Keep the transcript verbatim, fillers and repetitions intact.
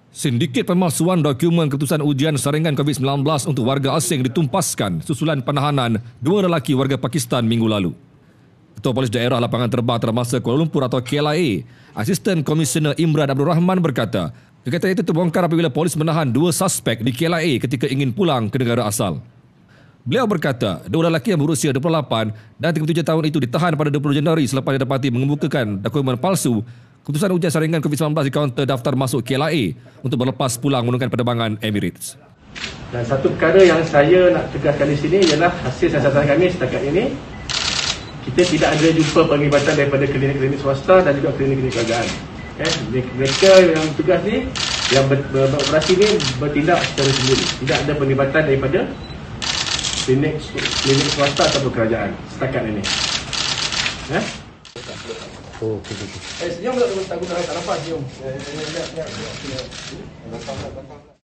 Sindiket pemalsuan dokumen keputusan ujian saringan COVID sembilan belas untuk warga asing ditumpaskan susulan penahanan dua lelaki warga Pakistan minggu lalu. Ketua Polis Daerah Lapangan Terbang Antarabangsa Kuala Lumpur atau K L A, Asisten Komisioner Imran Abdul Rahman berkata, kegiatan itu terbongkar apabila polis menahan dua suspek di K L A ketika ingin pulang ke negara asal. Beliau berkata, dua lelaki yang berusia dua puluh lapan dan tiga puluh tujuh tahun itu ditahan pada dua puluh Januari selepas didapati mengemukakan dokumen palsu keputusan ujian saringan COVID sembilan belas di kaunter daftar masuk K L A untuk berlepas pulang menggunakan penerbangan Emirates. Dan satu perkara yang saya nak tegaskan di sini ialah hasil siasatan kami setakat ini, kita tidak ada jumpa penglibatan daripada klinik-klinik swasta dan juga klinik-klinik kerajaan. Eh, mereka yang tugas ni, yang ber, ber, beroperasi ni bertindak secara sendiri. Tidak ada penglibatan daripada klinik, klinik swasta atau kerajaan setakat ini. Eh? Oh, okey, okey. Eh, senyum tak guna tak nampak senyum. Eh, eh, eh, eh, eh, eh, eh.